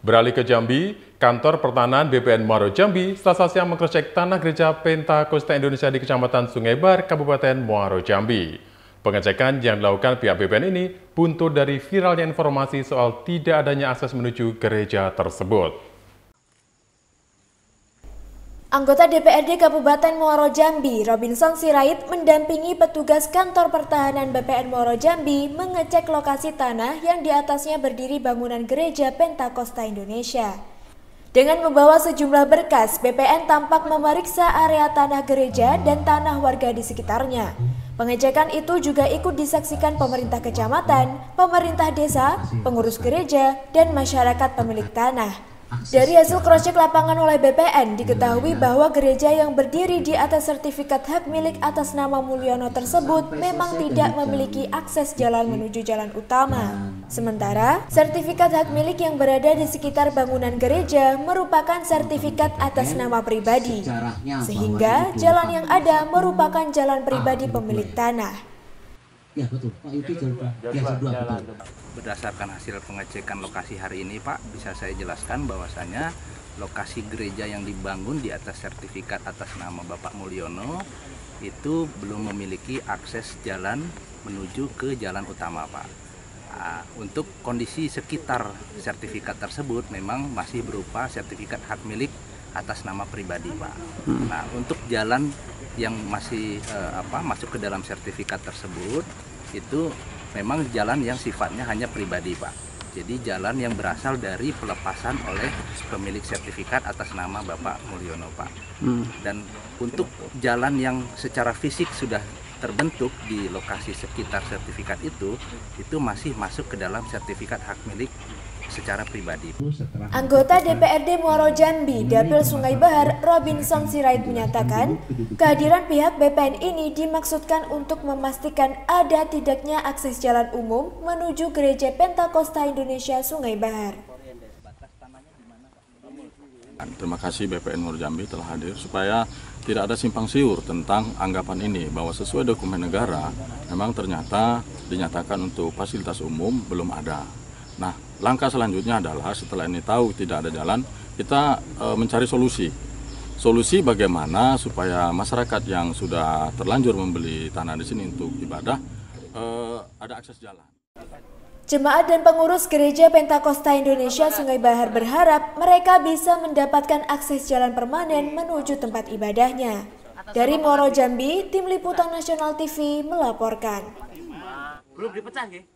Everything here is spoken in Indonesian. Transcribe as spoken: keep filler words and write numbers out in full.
Beralih ke Jambi, kantor pertanahan B P N Muaro Jambi Selasa siang mengcek tanah gereja Pentakosta Indonesia di Kecamatan Sungai Bahar, Kabupaten Muaro Jambi. Pengecekan yang dilakukan pihak B P N ini buntut dari viralnya informasi soal tidak adanya akses menuju gereja tersebut. Anggota D P R D Kabupaten Muaro Jambi, Robinson Sirait, mendampingi petugas kantor pertahanan B P N Muaro Jambi mengecek lokasi tanah yang di atasnya berdiri bangunan gereja Pentakosta Indonesia. Dengan membawa sejumlah berkas, B P N tampak memeriksa area tanah gereja dan tanah warga di sekitarnya. Pengecekan itu juga ikut disaksikan pemerintah kecamatan, pemerintah desa, pengurus gereja, dan masyarakat pemilik tanah. Dari hasil cross-check lapangan oleh B P N, diketahui bahwa gereja yang berdiri di atas sertifikat hak milik atas nama Mulyono tersebut memang tidak memiliki akses jalan menuju jalan utama. Sementara, sertifikat hak milik yang berada di sekitar bangunan gereja merupakan sertifikat atas nama pribadi, sehingga jalan yang ada merupakan jalan pribadi pemilik tanah. Ya betul, Pak Yudi jalan biasa dua betul. Berdasarkan hasil pengecekan lokasi hari ini, Pak, bisa saya jelaskan bahwasanya lokasi gereja yang dibangun di atas sertifikat atas nama Bapak Mulyono itu belum memiliki akses jalan menuju ke jalan utama, Pak. Nah, untuk kondisi sekitar sertifikat tersebut memang masih berupa sertifikat hak milik atas nama pribadi, Pak. Nah, untuk jalan yang masih eh, apa masuk ke dalam sertifikat tersebut itu memang jalan yang sifatnya hanya pribadi, Pak. Jadi jalan yang berasal dari pelepasan oleh pemilik sertifikat atas nama Bapak Mulyono, Pak. Hmm. Dan untuk jalan yang secara fisik sudah terbentuk di lokasi sekitar sertifikat itu, itu masih masuk ke dalam sertifikat hak milik secara pribadi. Anggota D P R D Muaro Jambi, Dapil Sungai Bahar, Robinson Sirait menyatakan, kehadiran pihak B P N ini dimaksudkan untuk memastikan ada tidaknya akses jalan umum menuju Gereja Pentakosta Indonesia Sungai Bahar. Terima kasih B P N Muaro Jambi telah hadir supaya tidak ada simpang siur tentang anggapan ini bahwa sesuai dokumen negara memang ternyata dinyatakan untuk fasilitas umum belum ada. Nah, langkah selanjutnya adalah setelah ini tahu tidak ada jalan, kita e, mencari solusi. Solusi bagaimana supaya masyarakat yang sudah terlanjur membeli tanah di sini untuk ibadah e, ada akses jalan. Jemaat dan pengurus Gereja Pentakosta Indonesia Sungai Bahar berharap mereka bisa mendapatkan akses jalan permanen menuju tempat ibadahnya. Dari Muaro Jambi, Tim Liputan Nasional T V melaporkan. Belum dipecah, ya?